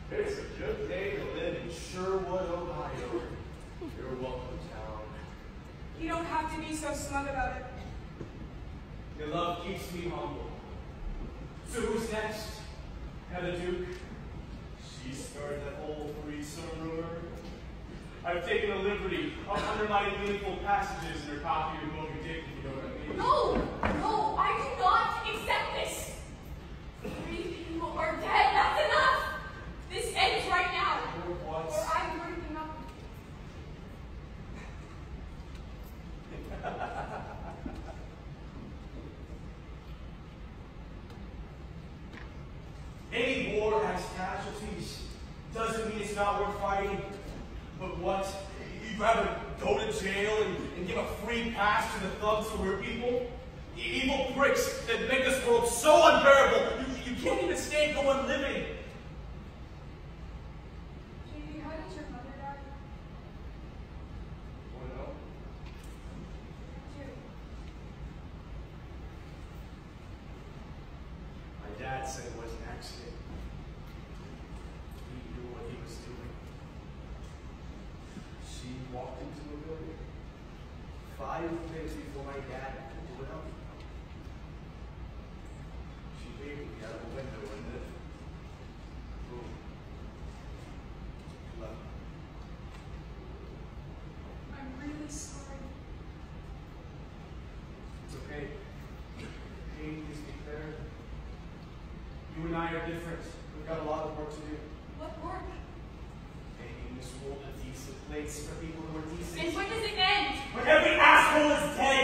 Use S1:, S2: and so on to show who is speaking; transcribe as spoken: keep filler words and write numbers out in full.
S1: It's a good day to live in Sherwood, Ohio. You're welcome, town.
S2: You don't have to be so smug about it.
S1: Your love keeps me humble. So who's next? Heather Duke? She started that whole threesome rumor. I've taken a liberty of undermining meaningful passages in her copy of Moby Dick, if you know what I mean.
S3: No! No! I do not accept this! Three people are dead. That's enough! This ends right now.
S1: Or what?
S2: Or I'm breaking up.
S1: Any war has casualties. Doesn't mean it's not worth fighting. But what? You'd rather go to jail and, and give a free pass to the thugs who hurt people? Evil pricks that make this world so unbearable, you, you can't even stay going living.
S2: J D, how did your mother die?
S1: Want to know?
S2: Too.
S1: My dad said it was an accident. He knew what he was doing. She walked into a building five minutes before my dad could do it up. She waved me out of the window and then, boom, left.
S2: I'm really sorry.
S1: It's okay. Pain is declared. You and I are different. We've got a lot of work to do.
S3: What work?
S1: Making this world a decent place for people who are decent.
S3: And when does it end?
S1: When every asshole is dead!